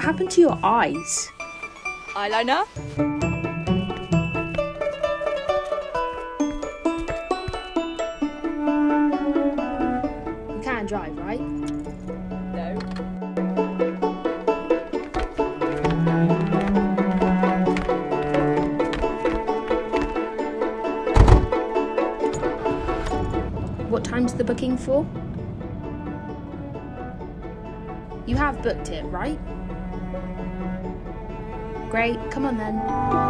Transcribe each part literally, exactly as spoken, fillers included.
What happened to your eyes? Eyeliner? You can't drive, right? No. What time's the booking for? You have booked it, right? Great, come on then.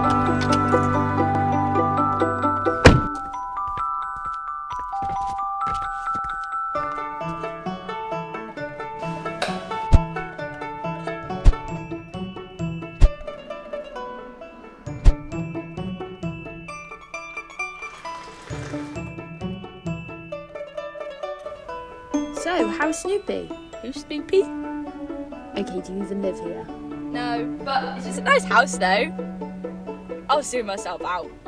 So, how's Snoopy? Who's Snoopy? Okay, do you even live here? No, but it's just a nice house though. I'll sue myself out.